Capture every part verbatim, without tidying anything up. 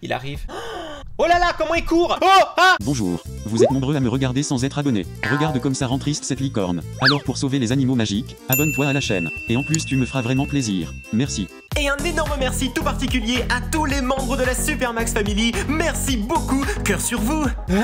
il arrive. Oh là là, comment il court! Oh ah! Bonjour, vous êtes nombreux à me regarder sans être abonné. Regarde comme ça rend triste cette licorne. Alors pour sauver les animaux magiques, abonne-toi à la chaîne. Et en plus tu me feras vraiment plaisir. Merci. Et un énorme merci tout particulier à tous les membres de la Super Max Family. Merci beaucoup, cœur sur vous.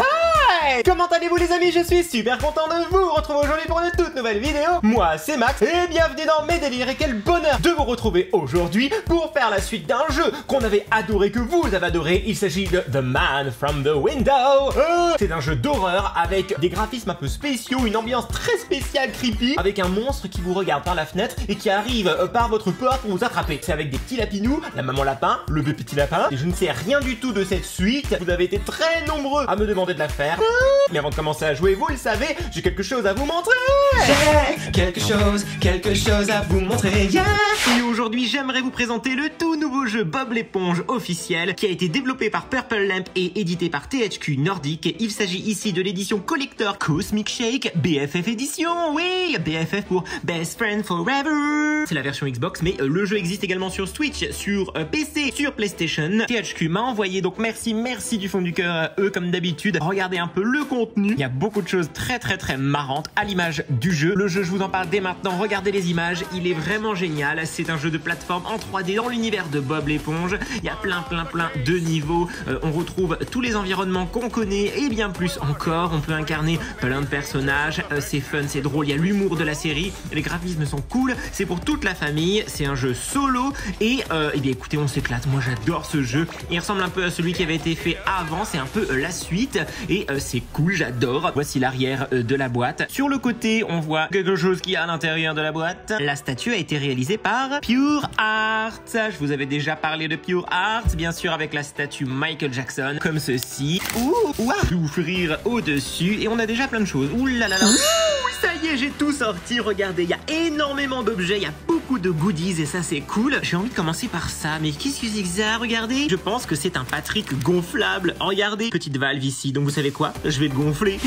Hey! Comment allez-vous les amis? Je suis super content de vous retrouver aujourd'hui pour une toute nouvelle vidéo. Moi c'est Max et bienvenue dans mes délires. Et quel bonheur de vous retrouver aujourd'hui pour faire la suite d'un jeu qu'on avait adoré, que vous avez adoré. Il s'agit de The Man from the Window. euh, C'est un jeu d'horreur avec des graphismes un peu spéciaux, une ambiance très spéciale, creepy, avec un monstre qui vous regarde par la fenêtre et qui arrive euh, par votre porte pour vous attraper. C'est avec des petits lapinous, la maman lapin, le petit lapin. Et je ne sais rien du tout de cette suite. Vous avez été très nombreux à me demander de la faire. Mais avant de commencer à jouer, vous le savez, j'ai quelque chose à vous montrer. J'ai quelque chose, quelque chose à vous montrer. Yeah. Et aujourd'hui, j'aimerais vous présenter le tout nouveau jeu Bob l'éponge officiel qui a été développé par Purple Lamp et édité par T H Q Nordic. Il s'agit ici de l'édition collector Cosmic Shake B F F Edition. Oui, B F F pour Best Friend Forever. C'est la version Xbox, mais euh, le jeu existe également sur Switch, sur euh, P C, sur PlayStation. T H Q m'a envoyé, donc merci, merci du fond du cœur à eux comme d'habitude. Regardez un peu le contenu. Il y a beaucoup de choses très très très marrantes à l'image du jeu. Le jeu, je vous en parle dès maintenant. Regardez les images, il est vraiment génial. C'est un jeu de plateforme en trois D dans l'univers de Bob l'éponge. Il y a plein plein plein de niveaux. Euh, on retrouve tous les environnements qu'on connaît et bien plus encore. On peut incarner plein de personnages. Euh, c'est fun, c'est drôle. Il y a l'humour de la série. Les graphismes sont cool. C'est pour toute la famille. C'est un jeu solo et euh, eh bien écoutez, on s'éclate. Moi, j'adore ce jeu. Il ressemble un peu à celui qui avait été fait avant. C'est un peu euh, la suite et euh, c'est cool. J'adore. Voici l'arrière euh, de la boîte. Sur le côté, on voit quelque chose qui est à l'intérieur de la boîte. La statue a été réalisée par Pure Art. Je vous avais déjà parlé de Pure Art, bien sûr, avec la statue Michael Jackson, comme ceci. Ouh, ouah, d'ouvrir au-dessus. Et on a déjà plein de choses. Ouh là là là. Ouh, ça y est, j'ai tout sorti. Regardez, il y a énormément d'objets, il y a beaucoup de goodies et ça, c'est cool. J'ai envie de commencer par ça. Mais qu'est-ce que c'est que ça? Regardez. Je pense que c'est un Patrick gonflable. Regardez, petite valve ici. Donc, vous savez quoi? Je vais le gonfler.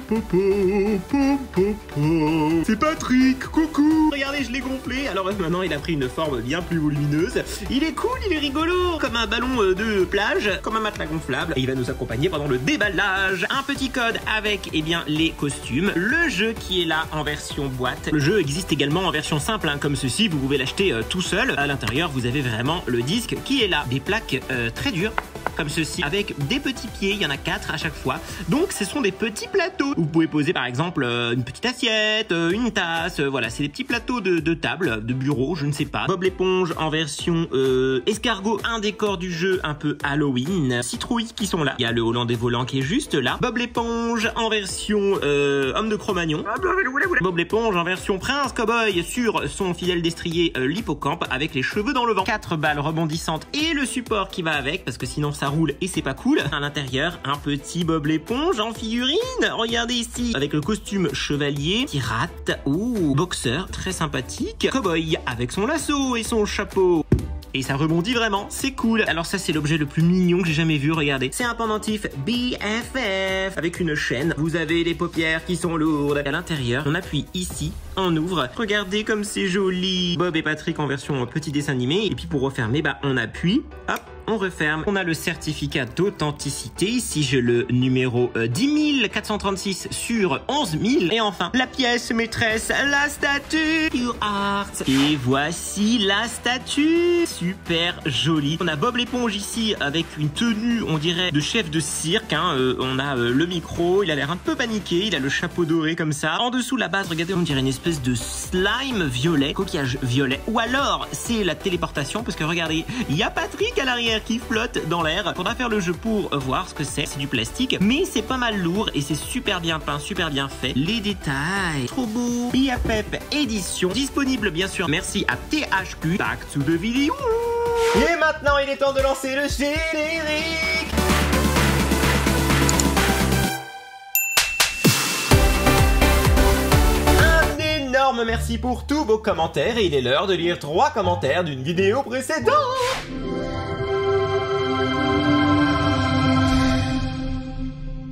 C'est Patrick, coucou. Regardez, je l'ai gonflé. Alors maintenant, il a pris une forme bien plus volumineuse. Il est cool, il est rigolo. Comme un ballon de plage, comme un matelas gonflable. Et il va nous accompagner pendant le déballage. Un petit code avec, eh bien, les costumes. Le jeu qui est là en version boîte. Le jeu existe également en version simple, hein, comme ceci. Vous pouvez l'acheter euh, tout seul. À l'intérieur, vous avez vraiment le disque qui est là. Des plaques euh, très dures, comme ceci, avec des petits pieds. Il y en a quatre à chaque fois. Donc, ce sont des petits plateaux. Vous pouvez poser, par exemple, euh, une petite assiette, euh, une tasse. Euh, voilà, c'est des petits plateaux de, de table, de bureau, je ne sais pas. Bob l'éponge en version euh, escargot, un décor du jeu un peu Halloween. Citrouilles qui sont là. Il y a le Hollandais volant qui est juste là. Bob l'éponge en version euh, homme de Cro-Magnon. Bob l'éponge en version prince cowboy sur son fidèle destrier euh, l'hippocampe avec les cheveux dans le vent. Quatre balles rebondissantes et le support qui va avec parce que sinon ça roule et c'est pas cool. À l'intérieur, un petit Bob l'éponge en figurine. Regardez ici avec le costume chevalier, pirate ou boxeur, très sympathique. Cowboy avec son lasso et son chapeau. Et ça rebondit vraiment, c'est cool. Alors ça, c'est l'objet le plus mignon que j'ai jamais vu, regardez. C'est un pendentif B F F avec une chaîne. Vous avez les paupières qui sont lourdes. À l'intérieur, on appuie ici, on ouvre. Regardez comme c'est joli. Bob et Patrick en version petit dessin animé. Et puis pour refermer, bah on appuie, hop, on referme. On a le certificat d'authenticité. Ici, j'ai le numéro euh, dix mille quatre cent trente-six sur onze mille. Et enfin, la pièce maîtresse, la statue Pure Art. Et voici la statue. Super jolie. On a Bob l'éponge ici avec une tenue, on dirait, de chef de cirque. Hein. Euh, on a euh, le micro. Il a l'air un peu paniqué. Il a le chapeau doré comme ça. En dessous, la base, regardez, on dirait une espèce de slime violet, coquillage violet. Ou alors, c'est la téléportation parce que regardez, il y a Patrick à l'arrière qui flotte dans l'air. Faudra faire le jeu pour voir ce que c'est. C'est du plastique, mais c'est pas mal lourd et c'est super bien peint, super bien fait. Les détails, trop beau. B F F édition, disponible bien sûr. Merci à T H Q. Back to the video. Et maintenant, il est temps de lancer le générique. Un énorme merci pour tous vos commentaires et il est l'heure de lire trois commentaires d'une vidéo précédente.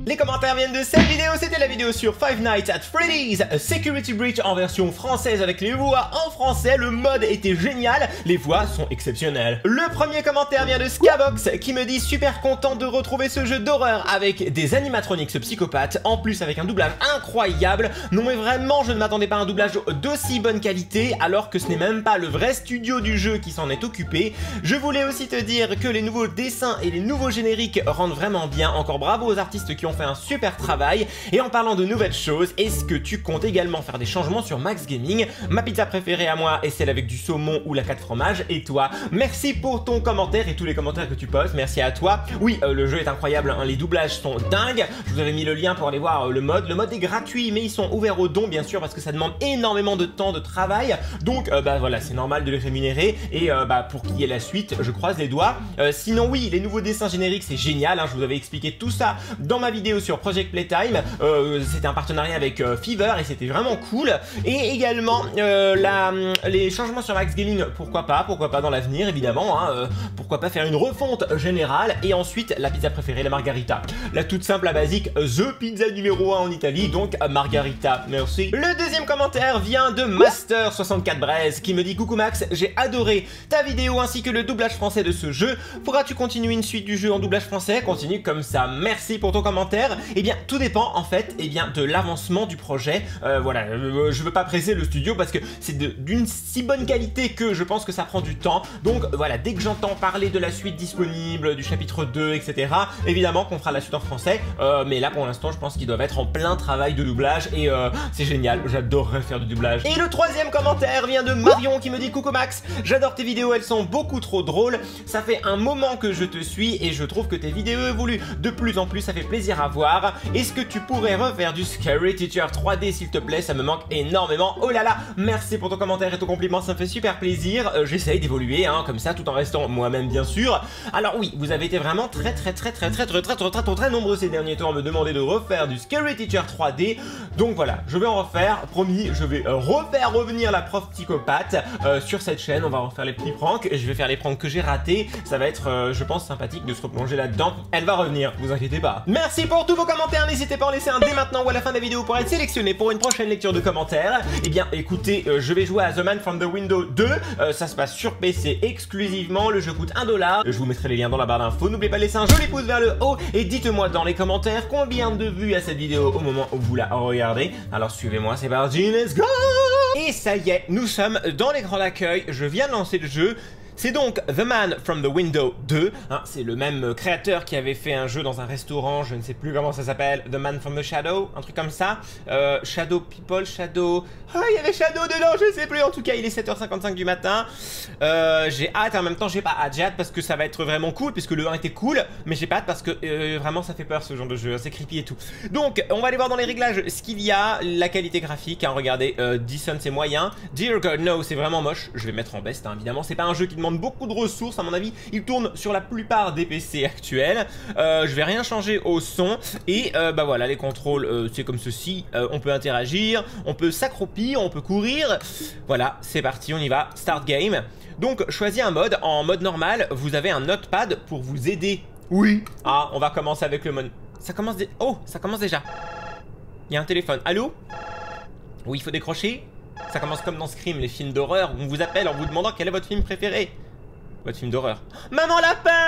Les commentaires viennent de cette vidéo, c'était la vidéo sur Five Nights at Freddy's A Security Breach en version française avec les voix en français. Le mode était génial, les voix sont exceptionnelles. Le premier commentaire vient de Scabox qui me dit super content de retrouver ce jeu d'horreur avec des animatronics psychopathes, en plus avec un doublage incroyable. Non mais vraiment, je ne m'attendais pas à un doublage d'aussi bonne qualité alors que ce n'est même pas le vrai studio du jeu qui s'en est occupé. Je voulais aussi te dire que les nouveaux dessins et les nouveaux génériques rendent vraiment bien. Encore bravo aux artistes qui ont fait un super travail. Et en parlant de nouvelles choses, est-ce que tu comptes également faire des changements sur Max Gaming? Ma pizza préférée à moi est celle avec du saumon ou la quatre fromages. Et toi, merci pour ton commentaire et tous les commentaires que tu postes. Merci à toi. Oui, euh, le jeu est incroyable, hein. Les doublages sont dingues. Je vous avais mis le lien pour aller voir euh, le mode. Le mode est gratuit, mais ils sont ouverts aux dons bien sûr parce que ça demande énormément de temps de travail. Donc euh, bah voilà, c'est normal de les rémunérer. Et euh, bah pour qu'il y ait la suite, je croise les doigts. Euh, sinon oui, les nouveaux dessins génériques c'est génial, hein. Je vous avais expliqué tout ça dans ma vidéo sur Project Playtime. Euh, c'était un partenariat avec euh, Fever et c'était vraiment cool. Et également euh, la, les changements sur Max Gaming, pourquoi pas, pourquoi pas dans l'avenir évidemment, hein. Euh, pourquoi pas faire une refonte générale. Et ensuite la pizza préférée, la margarita, la toute simple, la basique, the pizza numéro un en Italie, donc margarita, merci. Le deuxième commentaire vient de Master soixante-quatre Braise qui me dit coucou Max, j'ai adoré ta vidéo ainsi que le doublage français de ce jeu. Pourras-tu continuer une suite du jeu en doublage français? Continue comme ça, merci pour ton commentaire. Eh bien tout dépend en fait eh bien, de l'avancement du projet. Euh, voilà, euh, je veux pas presser le studio parce que c'est d'une si bonne qualité que je pense que ça prend du temps. Donc voilà, dès que j'entends parler de la suite disponible, du chapitre deux, et cetera, évidemment qu'on fera la suite en français. Euh, mais là pour l'instant je pense qu'ils doivent être en plein travail de doublage et euh, c'est génial, j'adorerais faire du doublage. Et le troisième commentaire vient de Marion qui me dit coucou Max, j'adore tes vidéos, elles sont beaucoup trop drôles. Ça fait un moment que je te suis et je trouve que tes vidéos évoluent de plus en plus, ça fait plaisir à voir. Est-ce que tu pourrais refaire du Scary Teacher trois D s'il te plaît? Ça me manque énormément. Oh là là, merci pour ton commentaire et ton compliment, ça me fait super plaisir. Euh, J'essaye d'évoluer hein, comme ça tout en restant moi-même bien sûr. Alors oui, vous avez été vraiment très très très très très très très très très très très nombreux ces derniers temps à me demander de refaire du Scary Teacher trois D. Donc voilà, je vais en refaire, promis, je vais euh, refaire revenir la prof psychopathe euh, sur cette chaîne. On va refaire les petits pranks et je vais faire les pranks que j'ai ratés. Ça va être, euh, je pense, sympathique de se replonger là-dedans. Elle va revenir, vous inquiétez pas. Merci pour tous vos commentaires, n'hésitez pas à en laisser un dès maintenant ou à la fin de la vidéo pour être sélectionné pour une prochaine lecture de commentaires. Eh bien écoutez, euh, je vais jouer à The Man from the Window deux, euh, ça se passe sur P C exclusivement, le jeu coûte un dollar, je vous mettrai les liens dans la barre d'infos, n'oubliez pas de laisser un joli pouce vers le haut et dites-moi dans les commentaires combien de vues à cette vidéo au moment où vous la regardez. Alors suivez-moi, c'est parti, let's go! Et ça y est, nous sommes dans l'écran d'accueil, je viens de lancer le jeu. C'est donc The Man from the Window deux, hein, c'est le même créateur qui avait fait un jeu dans un restaurant, je ne sais plus comment ça s'appelle, The Man from the Shadow, un truc comme ça, euh, Shadow People, Shadow... Ah, il y avait Shadow dedans, je sais plus, en tout cas il est sept heures cinquante-cinq du matin, euh, j'ai hâte, en même temps j'ai pas hâte, j'ai hâte parce que ça va être vraiment cool, puisque le un était cool, mais j'ai pas hâte parce que euh, vraiment ça fait peur ce genre de jeu, c'est creepy et tout. Donc, on va aller voir dans les réglages ce qu'il y a, la qualité graphique, hein, regardez, euh, Dyson c'est moyen, Dear God No c'est vraiment moche, je vais mettre en best, hein, évidemment, c'est pas un jeu qui demande beaucoup de ressources à mon avis, il tourne sur la plupart des P C actuels. euh, je vais rien changer au son et euh, bah voilà, les contrôles euh, c'est comme ceci, euh, on peut interagir, on peut s'accroupir, on peut courir, voilà c'est parti, on y va, start game. Donc choisis un mode, en mode normal vous avez un notepad pour vous aider. Oui. Ah, on va commencer avec le mode, ça commence dé... oh ça commence déjà, il y a un téléphone, allô? Oui, il faut décrocher. Ça commence comme dans Scream, les films d'horreur où on vous appelle en vous demandant quel est votre film préféré. Votre film d'horreur. Maman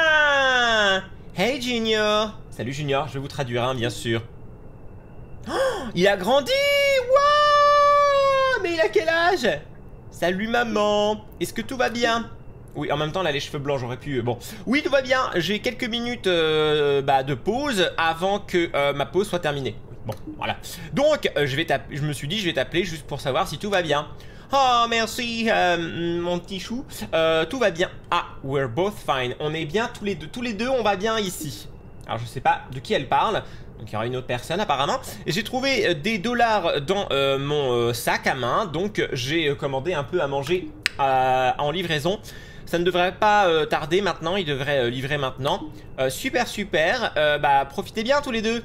lapin! Hey Junior! Salut Junior, je vais vous traduire, hein, bien sûr. Oh, il a grandi! Waouh! Mais il a quel âge? Salut maman! Est-ce que tout va bien? Oui, en même temps, là, les cheveux blancs, j'aurais pu... Bon, oui, tout va bien. J'ai quelques minutes euh, bah, de pause avant que euh, ma pause soit terminée. Bon, voilà. Donc, euh, je, vais je me suis dit, je vais t'appeler juste pour savoir si tout va bien. Oh, merci, euh, mon petit chou. Euh, tout va bien. Ah, we're both fine. On est bien tous les deux. Tous les deux, on va bien ici. Alors, je sais pas de qui elle parle. Donc, il y aura une autre personne, apparemment. Et j'ai trouvé des dollars dans euh, mon euh, sac à main. Donc, j'ai commandé un peu à manger euh, en livraison. Ça ne devrait pas euh, tarder maintenant. Il devrait euh, livrer maintenant. Euh, super, super. Euh, bah, profitez bien tous les deux.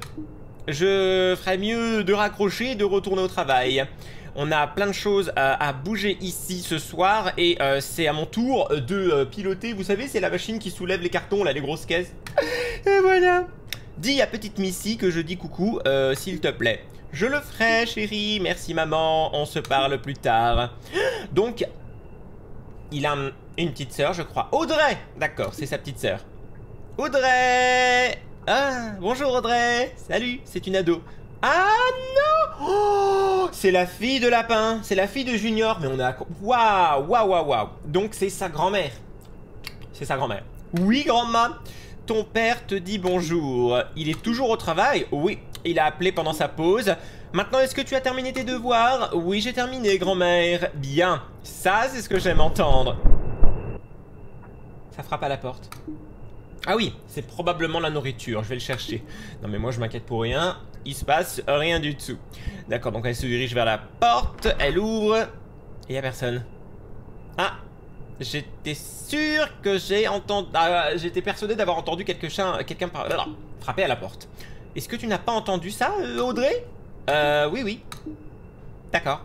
Je ferais mieux de raccrocher et de retourner au travail. On a plein de choses euh, à bouger ici ce soir. Et euh, c'est à mon tour de euh, piloter. Vous savez, c'est la machine qui soulève les cartons, là, les grosses caisses. Et voilà. Dis à petite Missy que je dis coucou, euh, s'il te plaît. Je le ferai, chérie. Merci, maman. On se parle plus tard. Donc, il a une petite sœur, je crois. Audrey! D'accord, c'est sa petite sœur. Audrey! Ah, bonjour Audrey! Salut, c'est une ado. Ah non! Oh, c'est la fille de Lapin. C'est la fille de Junior. Mais on a... Waouh, waouh, waouh, waouh. Donc, c'est sa grand-mère. C'est sa grand-mère. Oui, grand-mère. Ton père te dit bonjour. Il est toujours au travail? Oui. Il a appelé pendant sa pause. Maintenant, est-ce que tu as terminé tes devoirs? Oui, j'ai terminé, grand-mère. Bien. Ça, c'est ce que j'aime entendre. Ça frappe à la porte. Ah oui, c'est probablement la nourriture. Je vais le chercher. Non, mais moi, je m'inquiète pour rien. Il se passe rien du tout. D'accord, donc elle se dirige vers la porte. Elle ouvre. Et il n'y a personne. Ah, j'étais sûr que j'ai entendu... Ah, j'étais persuadé d'avoir entendu quelqu'un quelqu'un par... Alors, frapper à la porte. Est-ce que tu n'as pas entendu ça, Audrey? Euh, oui, oui. D'accord.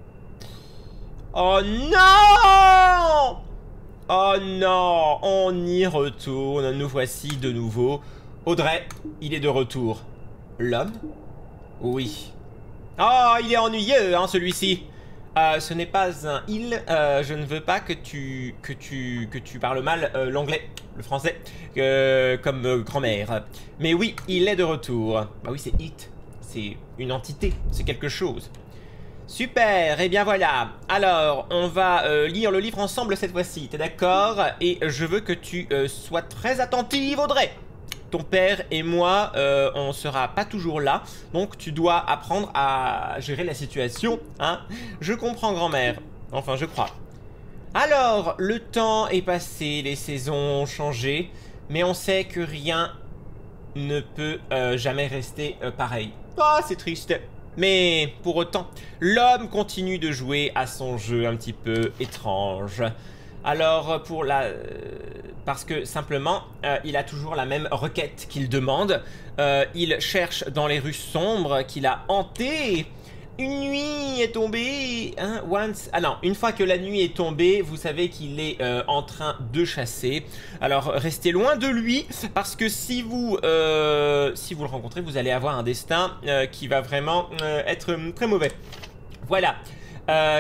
Oh non! Oh non! On y retourne. Nous voici de nouveau. Audrey, il est de retour. L'homme? Oui. Oh, il est ennuyeux, hein, celui-ci. Euh, ce n'est pas un il. Euh, je ne veux pas que tu que tu que tu parles mal euh, l'anglais, le français, euh, comme euh, grand-mère. Mais oui, il est de retour. Bah oui, c'est it. C'est une entité. C'est quelque chose. Super. Et eh bien voilà. Alors, on va euh, lire le livre ensemble cette fois-ci. T'es d'accord? Et je veux que tu euh, sois très attentive, Audrey. Ton père et moi, euh, on sera pas toujours là, donc tu dois apprendre à gérer la situation, hein. Je comprends, grand-mère. Enfin, je crois. Alors, le temps est passé, les saisons ont changé, mais on sait que rien ne peut euh, jamais rester euh, pareil. Ah, c'est triste. Mais pour autant, l'homme continue de jouer à son jeu un petit peu étrange. Alors, pour la... Euh, parce que, simplement, euh, il a toujours la même requête qu'il demande. Euh, il cherche dans les rues sombres qu'il a hantées. Une nuit est tombée... Hein, once... Ah non, une fois que la nuit est tombée, vous savez qu'il est euh, en train de chasser. Alors, restez loin de lui, parce que si vous, euh, si vous le rencontrez, vous allez avoir un destin euh, qui va vraiment euh, être très mauvais. Voilà. Euh...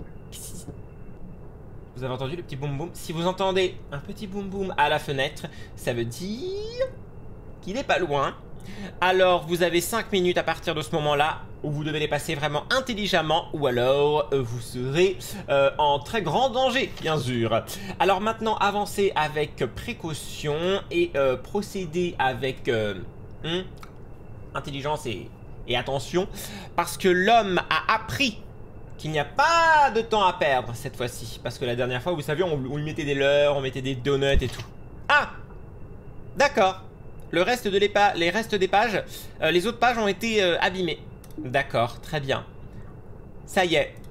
Vous avez entendu le petit boum boum? Si vous entendez un petit boum boum à la fenêtre, ça veut dire qu'il n'est pas loin. Alors vous avez cinq minutes à partir de ce moment-là où vous devez les passer vraiment intelligemment, ou alors euh, vous serez euh, en très grand danger, bien sûr. Alors maintenant, avancez avec précaution et euh, procédez avec euh, hmm, intelligence et, et attention, parce que l'homme a appris qu'il n'y a pas de temps à perdre cette fois-ci. Parce que la dernière fois, vous savez, on, on lui mettait des leurres, on mettait des donuts et tout. Ah! D'accord. Le reste de les, les restes des pages, euh, les autres pages ont été euh, abîmées. D'accord, très bien. Ça y est.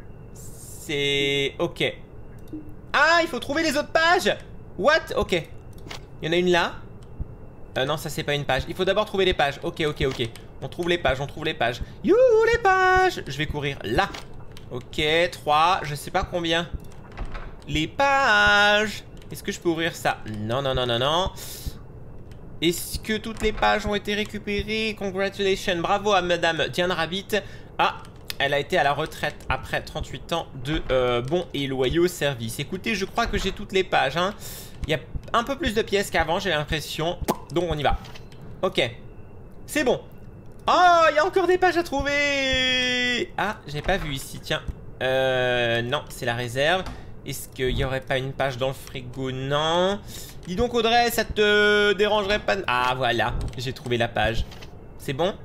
C'est... ok. Ah, il faut trouver les autres pages! What? Ok. Il y en a une là. Euh, non, ça c'est pas une page. Il faut d'abord trouver les pages. Ok, ok, ok. On trouve les pages, on trouve les pages. You, les pages! Je vais courir là. Ok, trois, je sais pas combien. Les pages. Est-ce que je peux ouvrir ça? Non, non, non, non, non. Est-ce que toutes les pages ont été récupérées? Congratulations, bravo à Madame Diane Rabbit. Ah, elle a été à la retraite après trente-huit ans de euh, bons et loyaux services. Écoutez, je crois que j'ai toutes les pages, hein. Il y a un peu plus de pièces qu'avant, j'ai l'impression. Donc on y va. Ok, c'est bon. Oh, il y a encore des pages à trouver. Ah, j'ai pas vu ici, tiens. Euh, non, c'est la réserve. Est-ce qu'il y aurait pas une page dans le frigo? Non. Dis donc, Audrey, ça te dérangerait pas? Ah, voilà, j'ai trouvé la page. C'est bon?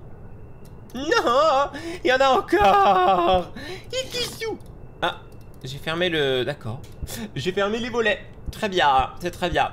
Non, il y en a encore. Ah, j'ai fermé le... D'accord. J'ai fermé les volets. Très bien, c'est très bien.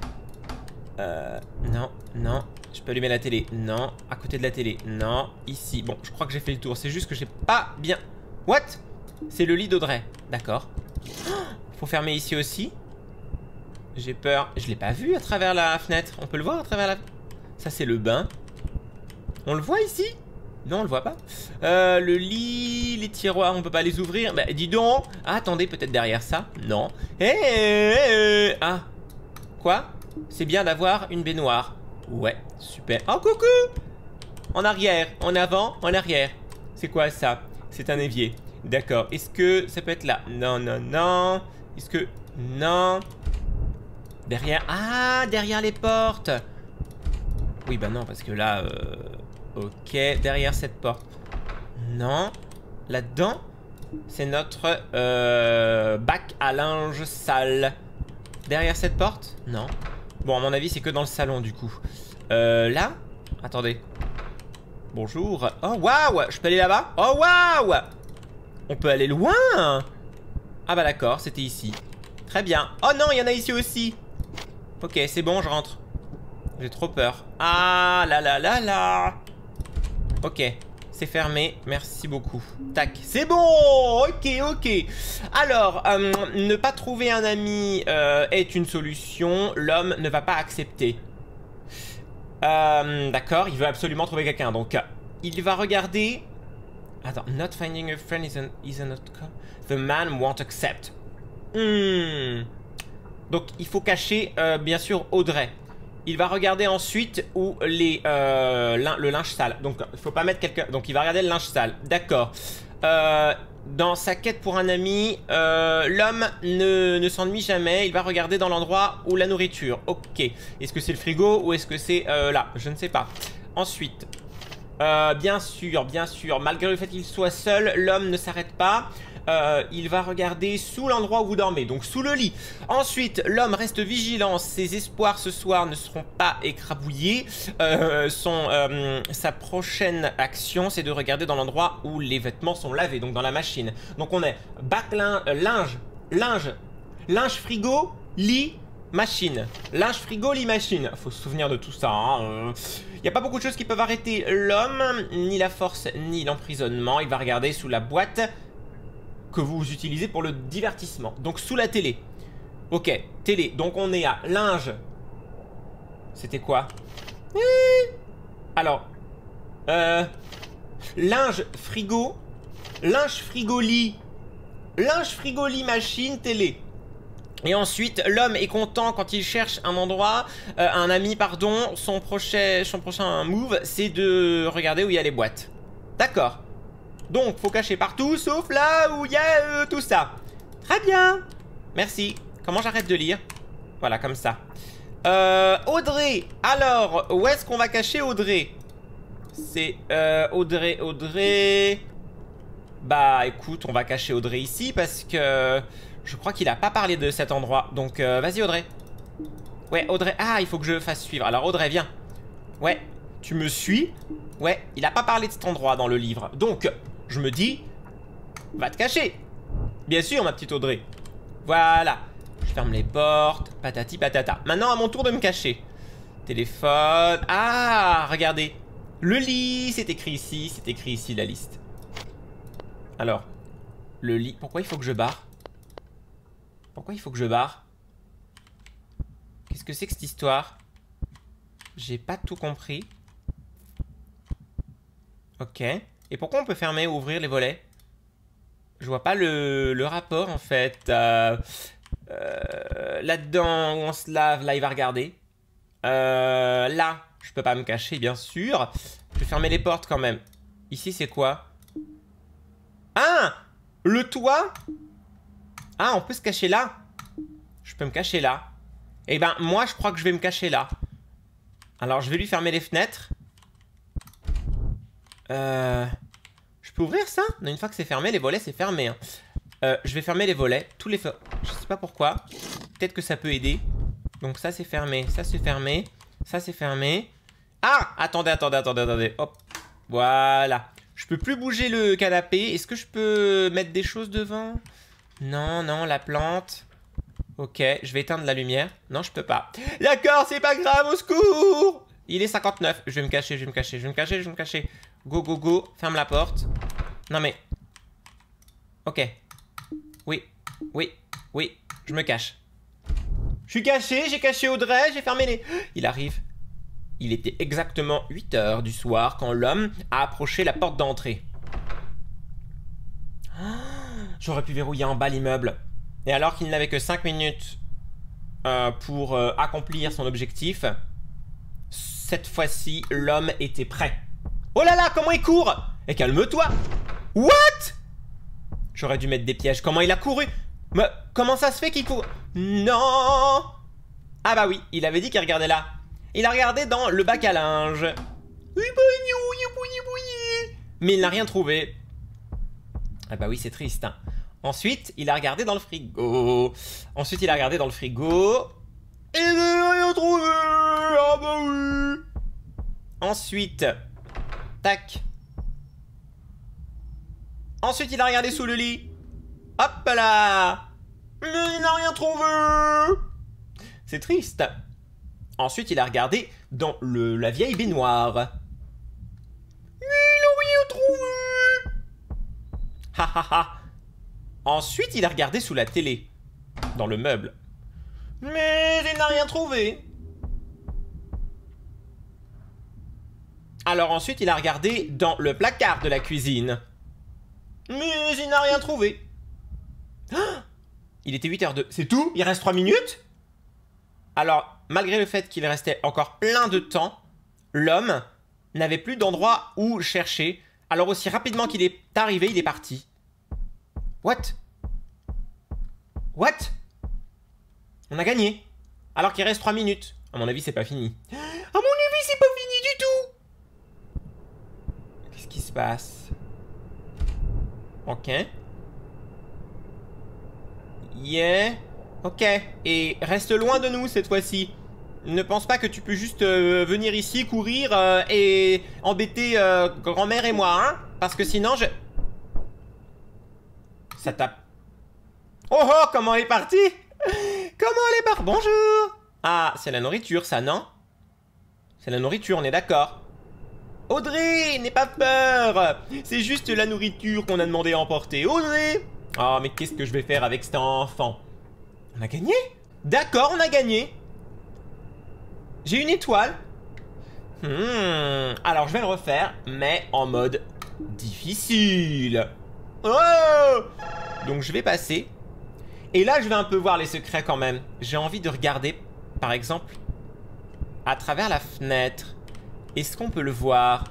Euh, non, non. Je peux allumer la télé? Non. À côté de la télé? Non. Ici. Bon, je crois que j'ai fait le tour. C'est juste que j'ai pas bien... What? C'est le lit d'Audrey. D'accord. Faut fermer ici aussi. J'ai peur. Je l'ai pas vu à travers la fenêtre. On peut le voir à travers la... Ça, c'est le bain. On le voit ici? Non, on le voit pas. Euh, le lit, les tiroirs, on peut pas les ouvrir. Bah, dis donc. Ah, attendez, peut-être derrière ça. Non. Eh, eh, eh. Ah. Quoi? C'est bien d'avoir une baignoire. Ouais, super. Oh, coucou! En arrière, en avant, en arrière. C'est quoi ça? C'est un évier. D'accord. Est-ce que ça peut être là? Non, non, non. Est-ce que... Non. Derrière... Ah, derrière les portes. Oui, bah non, parce que là... Euh... Ok, derrière cette porte. Non. Là-dedans, c'est notre euh, bac à linge sale. Derrière cette porte? Non. Bon, à mon avis, c'est que dans le salon, du coup. Euh, là? Attendez. Bonjour. Oh, waouh! Je peux aller là-bas? Oh, waouh! On peut aller loin! Ah bah d'accord, c'était ici. Très bien. Oh non, il y en a ici aussi. Ok, c'est bon, je rentre. J'ai trop peur. Ah là là là là. Ok, c'est fermé. Merci beaucoup. Tac, c'est bon. Ok, ok. Alors, euh, ne pas trouver un ami euh, est une solution. L'homme ne va pas accepter. Euh, D'accord, il veut absolument trouver quelqu'un. Donc, il va regarder... Attends, not finding a friend is, an, is an outcome. The man won't accept. Hmm. Donc, il faut cacher, euh, bien sûr, Audrey. Il va regarder ensuite où les, euh, lin, le linge sale. Donc, il faut pas mettre quelqu'un... Donc, il va regarder le linge sale. D'accord. Euh, dans sa quête pour un ami, euh, l'homme ne, ne s'ennuie jamais. Il va regarder dans l'endroit où la nourriture. Ok. Est-ce que c'est le frigo ou est-ce que c'est euh, là? Je ne sais pas. Ensuite... Euh, bien sûr, bien sûr, malgré le fait qu'il soit seul, l'homme ne s'arrête pas. Euh, il va regarder sous l'endroit où vous dormez, donc sous le lit. Ensuite, l'homme reste vigilant. Ses espoirs ce soir ne seront pas écrabouillés. Euh, son, euh, sa prochaine action, c'est de regarder dans l'endroit où les vêtements sont lavés, donc dans la machine. Donc on est bac lin, euh, linge, linge, linge frigo, lit, machine. Linge frigo, lit, machine. Faut se souvenir de tout ça. Il hein. n'y a pas beaucoup de choses qui peuvent arrêter l'homme, ni la force, ni l'emprisonnement. Il va regarder sous la boîte que vous utilisez pour le divertissement. Donc sous la télé. Ok, télé. Donc on est à linge. C'était quoi? Alors, euh, linge frigo, linge frigo lit, linge frigo lit machine, télé. Et ensuite, l'homme est content quand il cherche un endroit, euh, un ami, pardon. Son prochain, son prochain move, c'est de regarder où il y a les boîtes. D'accord. Donc, faut cacher partout, sauf là où il y a euh, tout ça. Très bien. Merci. Comment j'arrête de lire? Voilà, comme ça. Euh, Audrey. Alors, où est-ce qu'on va cacher Audrey? C'est euh, Audrey, Audrey... Bah, écoute, on va cacher Audrey ici parce que... Je crois qu'il a pas parlé de cet endroit. Donc, euh, vas-y, Audrey. Ouais, Audrey. Ah, il faut que je fasse suivre. Alors, Audrey, viens. Ouais, tu me suis. Ouais, il a pas parlé de cet endroit dans le livre. Donc, je me dis... Va te cacher. Bien sûr, ma petite Audrey. Voilà. Je ferme les portes. Patati patata. Maintenant, à mon tour de me cacher. Téléphone. Ah, regardez. Le lit, c'est écrit ici. C'est écrit ici, la liste. Alors, le lit. Pourquoi il faut que je barre? Pourquoi il faut que je barre? Qu'est-ce que c'est que cette histoire? J'ai pas tout compris. Ok. Et pourquoi on peut fermer ou ouvrir les volets? Je vois pas le, le rapport en fait. Euh, euh, Là-dedans où on se lave, là il va regarder. Euh, là, je peux pas me cacher bien sûr. Je vais fermer les portes quand même. Ici c'est quoi? Ah! Le toit? Ah, on peut se cacher là. Je peux me cacher là. Eh ben, moi, je crois que je vais me cacher là. Alors, je vais lui fermer les fenêtres. Euh... Je peux ouvrir ça? Non, une fois que c'est fermé, les volets, c'est fermé. Hein. Euh, je vais fermer les volets. Tous les... Je sais pas pourquoi. Peut-être que ça peut aider. Donc, ça, c'est fermé. Ça, c'est fermé. Ça, c'est fermé. Ah! Attendez, attendez, attendez, attendez. Hop. Voilà. Je peux plus bouger le canapé. Est-ce que je peux mettre des choses devant? Non, non, la plante. Ok, je vais éteindre la lumière. Non, je peux pas. D'accord, c'est pas grave, au secours! Il est cinquante-neuf. Je vais me cacher, je vais me cacher, je vais me cacher, je vais me cacher. Go, go, go. Ferme la porte. Non, mais... Ok. Oui, oui, oui. Je me cache. Je suis caché, j'ai caché Audrey, j'ai fermé les... Il arrive. Il était exactement huit heures du soir quand l'homme a approché la porte d'entrée. J'aurais pu verrouiller en bas l'immeuble. Et alors qu'il n'avait que cinq minutes euh, pour euh, accomplir son objectif, cette fois-ci, l'homme était prêt. Oh là là, comment il court! Et calme-toi! What? J'aurais dû mettre des pièges. Comment il a couru? Mais comment ça se fait qu'il court? Non! Ah bah oui, il avait dit qu'il regardait là. Il a regardé dans le bac à linge. Mais il n'a rien trouvé. Ah bah oui, c'est triste. Hein. Ensuite, il a regardé dans le frigo. Ensuite, il a regardé dans le frigo. Et il n'a rien trouvé. Ah bah oui. Ensuite, tac. Ensuite, il a regardé sous le lit. Hop là. Mais il n'a rien trouvé. C'est triste. Ensuite, il a regardé dans le, la vieille baignoire. Mais il n'a rien trouvé. Ha ha ha. Ensuite, il a regardé sous la télé. Dans le meuble. Mais il n'a rien trouvé. Alors ensuite, il a regardé dans le placard de la cuisine. Mais il n'a rien trouvé. Ah, il était huit heures deux. C'est tout? Il reste trois minutes? Alors, malgré le fait qu'il restait encore plein de temps, l'homme n'avait plus d'endroit où chercher. Alors aussi rapidement qu'il est arrivé, il est parti. What? What? On a gagné. Alors qu'il reste trois minutes. À mon avis, c'est pas fini. À mon avis, c'est pas fini du tout. Qu'est-ce qui se passe? Ok. Yeah. Ok. Et reste loin de nous cette fois-ci. Ne pense pas que tu peux juste euh, venir ici, courir euh, et embêter euh, grand-mère et moi, hein? Parce que sinon, je... Ça tape. Oh oh, comment elle est partie? Comment elle est partie? Bonjour. Ah, c'est la nourriture, ça, non? C'est la nourriture, on est d'accord. Audrey, n'aie pas peur. C'est juste la nourriture qu'on a demandé à emporter. Audrey. Oh, mais qu'est-ce que je vais faire avec cet enfant? On a gagné? D'accord, on a gagné. J'ai une étoile. Hmm, alors, je vais le refaire, mais en mode difficile. Oh! Donc, je vais passer. Et là, je vais un peu voir les secrets quand même. J'ai envie de regarder, par exemple, à travers la fenêtre. Est-ce qu'on peut le voir?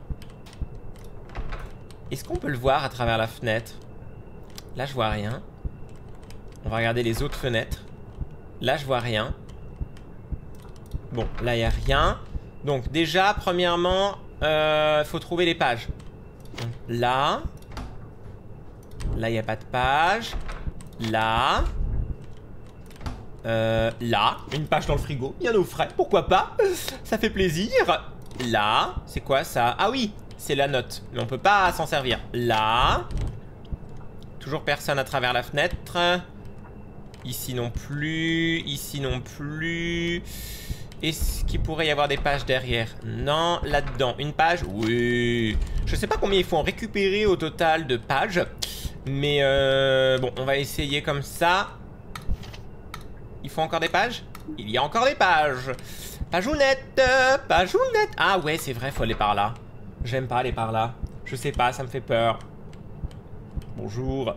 Est-ce qu'on peut le voir à travers la fenêtre? Là, je vois rien. On va regarder les autres fenêtres. Là, je vois rien. Bon, là, il n'y a rien. Donc, déjà, premièrement, il euh, faut trouver les pages. Donc, là. Là, il n'y a pas de page. Là. Euh, là. Une page dans le frigo. Bien au frais. Pourquoi pas? Ça fait plaisir. Là. C'est quoi ça? Ah oui, c'est la note. Mais on peut pas s'en servir. Là. Toujours personne à travers la fenêtre. Ici non plus. Ici non plus. Est-ce qu'il pourrait y avoir des pages derrière? Non. Là-dedans. Une page? Oui. Je sais pas combien il faut en récupérer au total de pages. Mais euh, bon, on va essayer comme ça. Il faut encore des pages? Il y a encore des pages. Pageounette, pageounette. Ah ouais, c'est vrai, faut aller par là. J'aime pas aller par là. Je sais pas, ça me fait peur. Bonjour.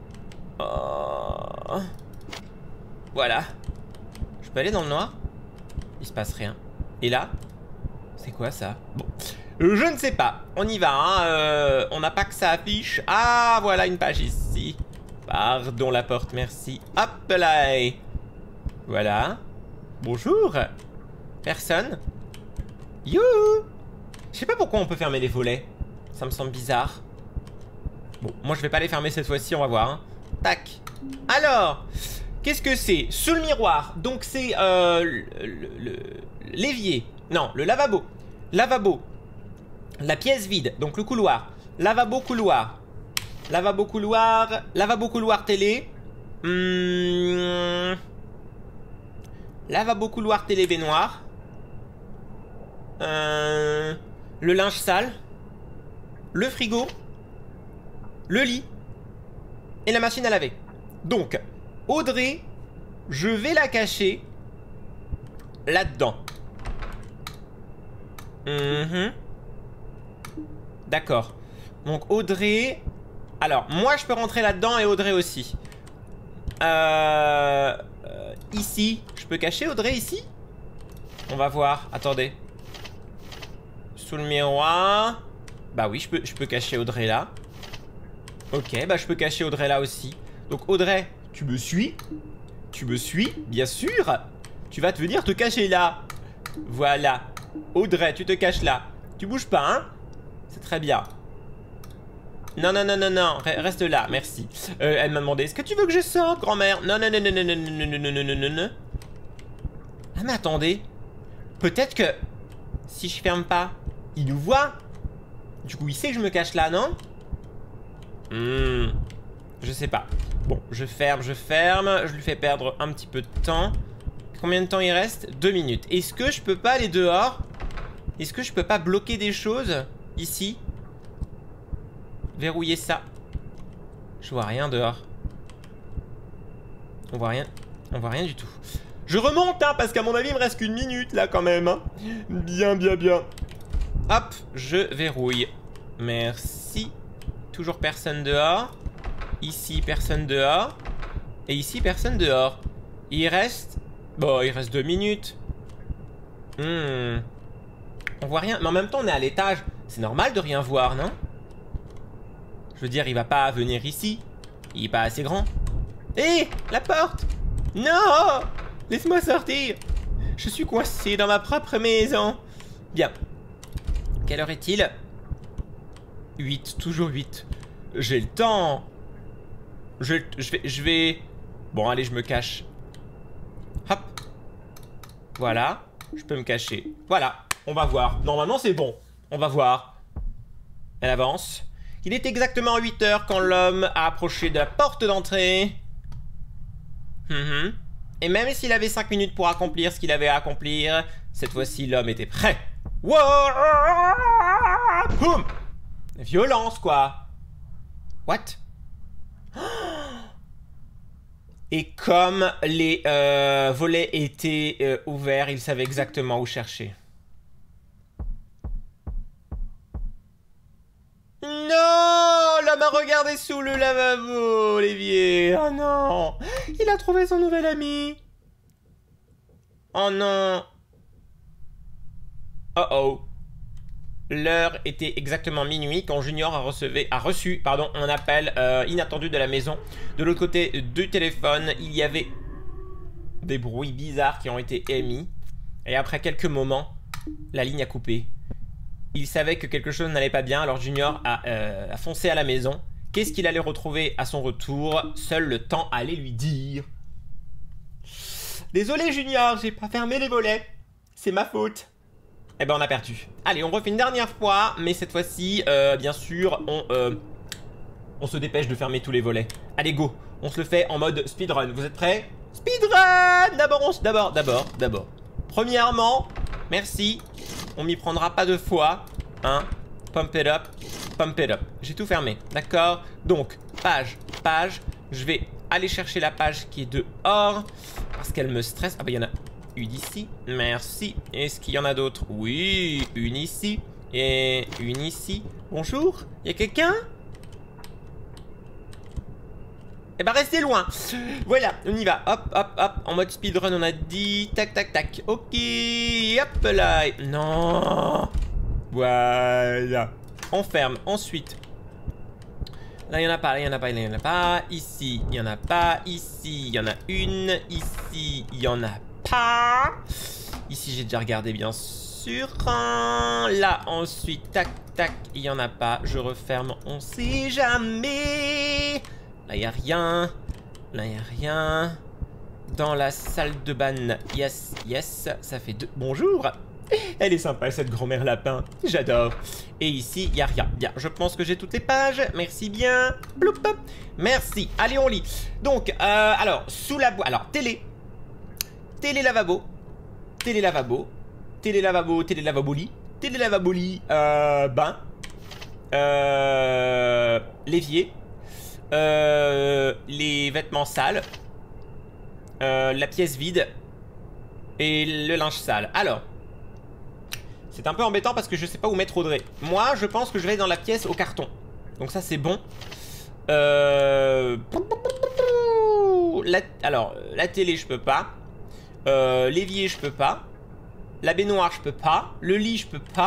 Oh. Voilà. Je peux aller dans le noir? Il se passe rien. Et là? C'est quoi ça? Bon. Euh, je ne sais pas. On y va, hein. Euh, on n'a pas que ça affiche. Ah, voilà une page ici. Pardon la porte, merci. Hop là. Voilà. Bonjour. Personne. Youhou. Je sais pas pourquoi on peut fermer les volets. Ça me semble bizarre. Bon, moi je vais pas les fermer cette fois-ci, on va voir. Hein. Tac. Alors, qu'est-ce que c'est? Sous le miroir. Donc c'est euh, l'évier. Non, le lavabo. Lavabo. La pièce vide, donc le couloir. Lavabo couloir. Lavabo couloir. Lavabo couloir télé. Hum... Lavabo couloir télé baignoire. Euh... Le linge sale. Le frigo. Le lit. Et la machine à laver. Donc, Audrey, je vais la cacher là-dedans. Mmh. D'accord. Donc Audrey... Alors, moi je peux rentrer là-dedans et Audrey aussi. Euh... euh... Ici. Je peux cacher Audrey ici? On va voir. Attendez. Sous le miroir. Bah oui, je peux, je peux cacher Audrey là. Ok, bah je peux cacher Audrey là aussi. Donc Audrey, tu me suis? Tu me suis, bien sûr. Tu vas te venir te cacher là. Voilà. Audrey, tu te caches là. Tu bouges pas, hein? C'est très bien. Non, non, non, non, non. Reste là, merci. Euh, elle m'a demandé, est-ce que tu veux que je sorte, grand-mère? Non, non, non, non, non, non, non, non, non, non, non, non, non. Ah, mais attendez. Peut-être que si je ferme pas, il nous voit. Du coup, il sait que je me cache là, non? Hmm. Je sais pas. Bon, je ferme, je ferme. Je lui fais perdre un petit peu de temps. Combien de temps il reste? Deux minutes. Est-ce que je peux pas aller dehors? Est-ce que je peux pas bloquer des choses ici? Verrouiller ça. Je vois rien dehors. On voit rien. On voit rien du tout. Je remonte, hein, parce qu'à mon avis, il me reste qu'une minute, là, quand même. Hein. Bien, bien, bien. Hop, je verrouille. Merci. Toujours personne dehors. Ici, personne dehors. Et ici, personne dehors. Il reste... Bon, il reste deux minutes. Hmm. On voit rien. Mais en même temps, on est à l'étage. C'est normal de rien voir, non? Je veux dire, il va pas venir ici. Il est pas assez grand. Hé, la porte! Non! Laisse-moi sortir. Je suis coincé dans ma propre maison. Bien. Quelle heure est-il? huit, toujours huit. J'ai le temps. Je, je vais... Je vais... Bon, allez, je me cache. Hop. Voilà. Je peux me cacher. Voilà. On va voir. Normalement, c'est bon. On va voir. Elle avance. Il est exactement huit heures quand l'homme a approché de la porte d'entrée. Mmh. Et même s'il avait cinq minutes pour accomplir ce qu'il avait à accomplir, cette fois-ci, l'homme était prêt. Wow. Boum. Violence, quoi. What? Et comme les euh, volets étaient euh, ouverts, il savait exactement où chercher. Non! L'homme a regardé sous le lavabo, Olivier. Oh non! Il a trouvé son nouvel ami. Oh non! Oh oh! L'heure était exactement minuit quand Junior a, recevé, a reçu pardon, un appel euh, inattendu de la maison. De l'autre côté du téléphone, il y avait des bruits bizarres qui ont été émis. Et après quelques moments, la ligne a coupé. Il savait que quelque chose n'allait pas bien, alors Junior a, euh, a foncé à la maison. Qu'est-ce qu'il allait retrouver à son retour? Seul le temps allait lui dire. Désolé Junior, j'ai pas fermé les volets. C'est ma faute. Eh ben on a perdu. Allez, on refait une dernière fois, mais cette fois-ci, euh, bien sûr, on, euh, on se dépêche de fermer tous les volets. Allez, go. On se le fait en mode speedrun. Vous êtes prêts? Speedrun. D'abord, on se... D'abord, d'abord, d'abord. Premièrement, merci. On m'y prendra pas deux fois. Hein? Pump it up. Pump it up. J'ai tout fermé. D'accord? Donc, page, page. Je vais aller chercher la page qui est dehors. Parce qu'elle me stresse. Ah bah, il y en a une ici. Merci. Est-ce qu'il y en a d'autres? Oui. Une ici. Et une ici. Bonjour. Il y a quelqu'un? Eh ben, restez loin. Voilà, on y va. Hop, hop, hop. En mode speedrun, on a dit. Tac, tac, tac. Ok. Hop là. Non. Voilà. On ferme. Ensuite. Là, il n'y en a pas. Là, il n'y en a pas. Là, il n'y en a pas. Ici, il n'y en a pas. Ici, il y en a une. Ici, il n'y en a pas. Ici, j'ai déjà regardé, bien sûr. Là, ensuite. Tac, tac. Il n'y en a pas. Je referme. On sait jamais. Là, il n'y a rien. Là, il n'y a rien. Dans la salle de ban, yes, yes. Ça fait deux. Bonjour. Elle est sympa, cette grand-mère lapin. J'adore. Et ici, il n'y a rien. Bien, je pense que j'ai toutes les pages. Merci bien. Bloup. Merci. Allez, on lit. Donc, euh, alors, sous la boîte. Alors, télé. Télé lavabo. Télé lavabo. Télé lavabo. Télé lavabo lit. Télé lavabo lit. Euh, bain. Euh, l'évier. Euh, les vêtements sales, euh, la pièce vide et le linge sale. Alors, c'est un peu embêtant parce que je sais pas où mettre Audrey. Moi, je pense que je vais dans la pièce au carton. Donc ça, c'est bon. Euh... La... Alors, la télé, je peux pas. Euh, l'évier, je peux pas. La baignoire, je peux pas. Le lit, je peux pas.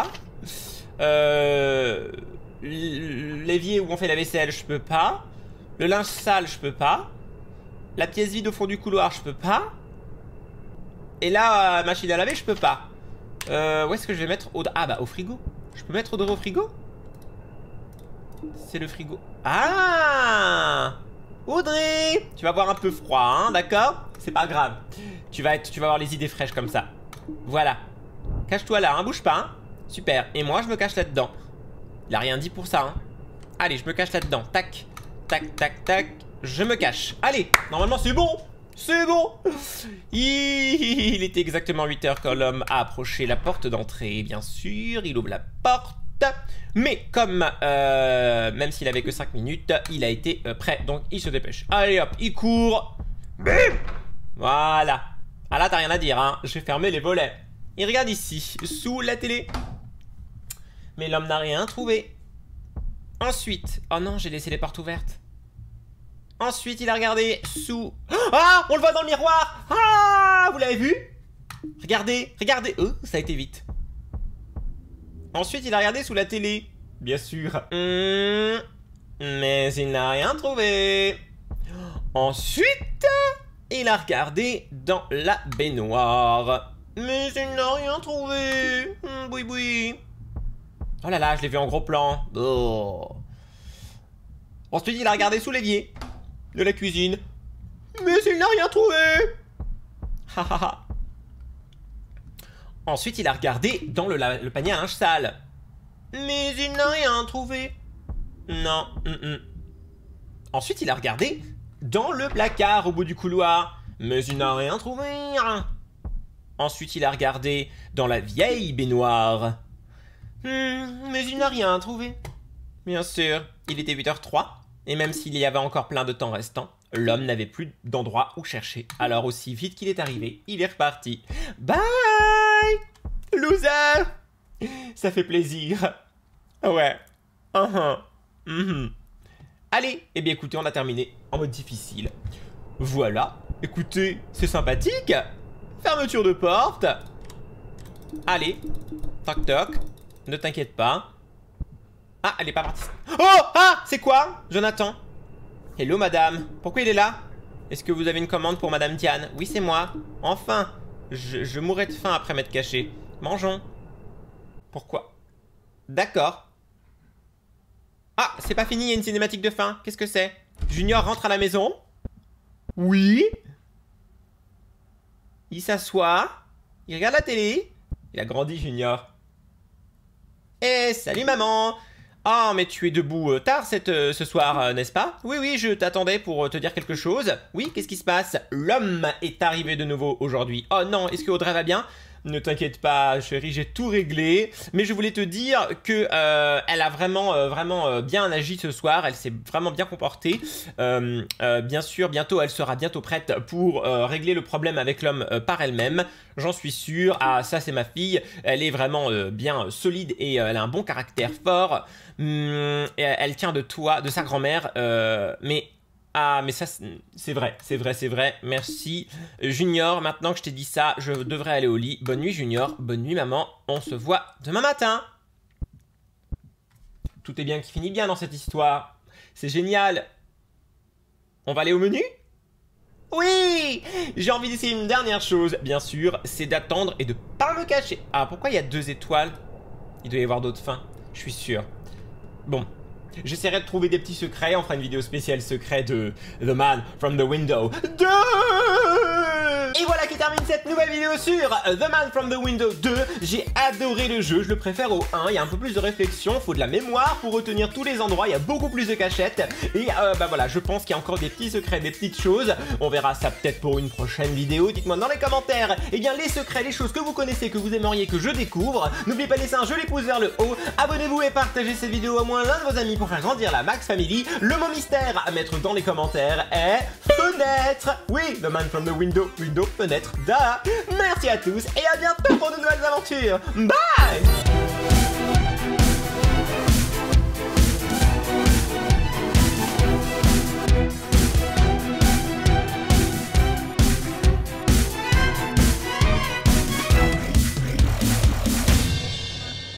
Euh... L'évier où on fait la vaisselle, je peux pas. Le linge sale, je peux pas. La pièce vide au fond du couloir, je peux pas. Et là, euh, machine à laver, je peux pas. Euh, où est-ce que je vais mettre Audrey? Ah bah au frigo. Je peux mettre Audrey au frigo? C'est le frigo. Ah, Audrey, tu vas avoir un peu froid, hein, d'accord? C'est pas grave. Tu vas, être, tu vas avoir les idées fraîches comme ça. Voilà. Cache-toi là, hein, bouge pas, hein. Super. Et moi, je me cache là-dedans. Il a rien dit pour ça, hein. Allez, je me cache là-dedans. Tac, tac, tac, tac. Je me cache. Allez, normalement, c'est bon. C'est bon. Il était exactement huit heures quand l'homme a approché la porte d'entrée. Bien sûr, il ouvre la porte. Mais comme, euh, même s'il avait que cinq minutes, il a été euh, prêt. Donc, il se dépêche. Allez hop, il court. Bim. Voilà. Ah là, t'as rien à dire, hein. Je vais fermer les volets. Il regarde ici, sous la télé. Mais l'homme n'a rien trouvé. Ensuite, oh non, j'ai laissé les portes ouvertes. Ensuite, il a regardé sous... Ah, on le voit dans le miroir. Ah, vous l'avez vu? Regardez, regardez. Oh, ça a été vite. Ensuite, il a regardé sous la télé. Bien sûr. Mmh, mais il n'a rien trouvé. Ensuite, il a regardé dans la baignoire. Mais il n'a rien trouvé. Mmh, oui, oui. Oh là là, je l'ai vu en gros plan. Oh. Ensuite, il a regardé sous l'évier de la cuisine. Mais il n'a rien trouvé. Ensuite, il a regardé dans le, le panier à linge sale. Mais il n'a rien trouvé. Non. Mm -mm. Ensuite, il a regardé dans le placard au bout du couloir. Mais il n'a rien trouvé. Ensuite, il a regardé dans la vieille baignoire. Hmm, mais il n'a rien trouvé. Bien sûr, il était huit heures trois. Et même s'il y avait encore plein de temps restant, l'homme n'avait plus d'endroit où chercher. Alors aussi vite qu'il est arrivé, il est reparti. Bye, loser. Ça fait plaisir. Ouais. Uh-huh. Mm-hmm. Allez, eh bien écoutez, on a terminé en mode difficile. Voilà. Écoutez, c'est sympathique. Fermeture de porte. Allez. Toc toc. Ne t'inquiète pas. Ah, elle est pas partie. Oh, ah, c'est quoi, Jonathan? Hello, madame. Pourquoi il est là? Est-ce que vous avez une commande pour madame Diane? Oui, c'est moi. Enfin. Je, je mourrai de faim après m'être caché. Mangeons. Pourquoi? D'accord. Ah, c'est pas fini, il y a une cinématique de fin. Qu'est-ce que c'est? Junior rentre à la maison. Oui. Il s'assoit. Il regarde la télé. Il a grandi, Junior. Eh, salut maman. Ah, mais tu es debout tard cette, euh, ce soir, euh, n'est-ce pas? Oui, oui, je t'attendais pour te dire quelque chose. Oui, qu'est-ce qui se passe? L'homme est arrivé de nouveau aujourd'hui. Oh non, est-ce que Audrey va bien? Ne t'inquiète pas, chérie, j'ai tout réglé. Mais je voulais te dire que euh, elle a vraiment, euh, vraiment euh, bien agi ce soir. Elle s'est vraiment bien comportée. Euh, euh, bien sûr, bientôt, elle sera bientôt prête pour euh, régler le problème avec l'homme euh, par elle-même. J'en suis sûr. Ah, ça, c'est ma fille. Elle est vraiment euh, bien solide et euh, elle a un bon caractère fort. Hum, et elle tient de toi, de sa grand-mère. Euh, mais... Ah, mais ça, c'est vrai, c'est vrai, c'est vrai. Merci. Junior, maintenant que je t'ai dit ça, je devrais aller au lit. Bonne nuit, Junior. Bonne nuit, maman. On se voit demain matin. Tout est bien qui finit bien dans cette histoire. C'est génial. On va aller au menu? Oui! J'ai envie d'essayer une dernière chose, bien sûr. C'est d'attendre et de pas me cacher. Ah, pourquoi il y a deux étoiles? Il doit y avoir d'autres fins. Je suis sûr. Bon. J'essaierai de trouver des petits secrets. On fera une vidéo spéciale secret de The Man from the Window deux. Et voilà qui termine cette nouvelle vidéo sur The Man from the Window deux. J'ai adoré le jeu, je le préfère au un. Il y a un peu plus de réflexion, il faut de la mémoire pour retenir tous les endroits. Il y a beaucoup plus de cachettes. Et euh, bah voilà, je pense qu'il y a encore des petits secrets, des petites choses. On verra ça peut-être pour une prochaine vidéo. Dites-moi dans les commentaires, eh bien les secrets, les choses que vous connaissez, que vous aimeriez que je découvre. N'oubliez pas de laisser un joli pouce vers le haut. Abonnez-vous et partagez cette vidéo à moins l'un de vos amis pour faire grandir la Max Family. Le mot mystère à mettre dans les commentaires est fenêtre. Oui, The Man from the Window, window, fenêtre, da. Merci à tous et à bientôt pour de nouvelles aventures. Bye.